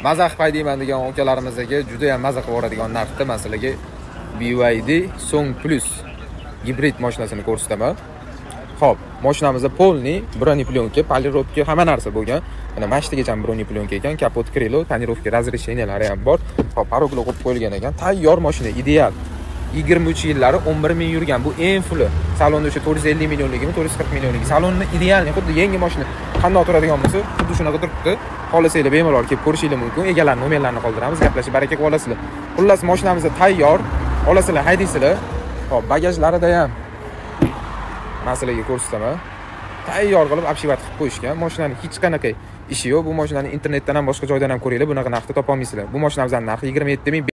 maza qilmaydiman degan akalarimizga juda ham maza qilib yuboradigan narxda men sizlarga BYD Song Plus gibrid mashinasini ko'rsataman. Xo'p, mashinamizda polniy broneplyonka, polirovka hamma narsa bo'lgan. Mana mashtigacha broneplyonka ekan, kapot krilo, tonirovka razresheniyalari ham bor. Xo'p, paroglar qo'yib qo'yilgan ekan. Tayyor mashina, ideal. 23 yillari 11 ming yurgan. Bu eng fulli. Salonda o'sha 450 millionligimi, 440 millionligi. Salonni ideal, xuddi yangi mashina. Qanday turadigan bo'lsa, xuddi shunaqa turibdi. Xohlasanglar bemalol kelib ko'rishingiz mumkin. Egalarning nomerlarini qoldiramiz, gaplashib baraka qilib olasizlar. Xullas, mashinamiz tayyor. Olasizlar, haydaysizlar. Xo'p, bagajlarida ham masalaga ko'rsataman. Tayyor qilib obshivat qilib qo'yishgan. Mashinaning hech qanaqa ishi yo'q. Bu mashinani internetdan ham boshqa joydan ham ko'ringlar. Bunaqa narxda topa olmaysizlar. Bu mashinamizning narxi 27 ming.